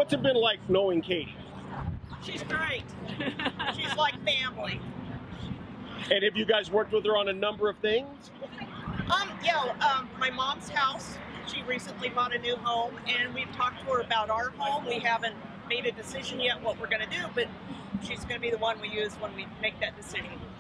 What's it been like knowing Katie? She's great. She's like family. And have you guys worked with her on a number of things? My mom's house, she recently bought a new home, and we've talked to her about our home. We haven't made a decision yet what we're going to do, but she's going to be the one we use when we make that decision.